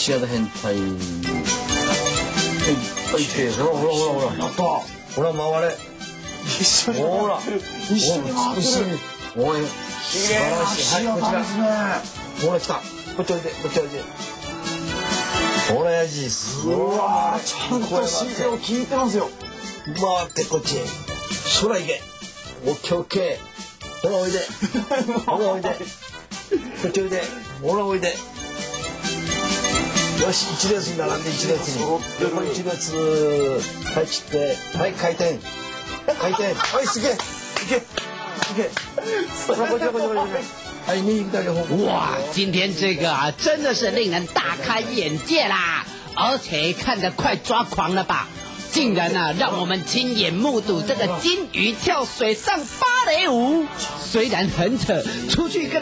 シアの変態。はい、ほら。やった。ほら、回れ。 一緒に。 ほら。 一緒に回ってる。 おい。素晴らしい。はい、こちら。ほら、来た。こっちおいで、こっちおいで。ほら、やじ。 うわ、ちゃんと指示を聞いてますよ。 回って、こっちへ。空行け。オッケーオッケー。ほら、おいで。ほら、おいで。こっちおいで。ほら、おいで。よし、一列に並んで一列に。横一列。はい、切って。はい、回転。回転。はい、すげえ。いけ。いけ。こちら、こちら。 哇，今天这个啊，真的是令人大开眼界啦！而且看得快抓狂了吧？竟然啊，让我们亲眼目睹这个金鱼跳水上芭蕾舞，虽然很扯，出去跟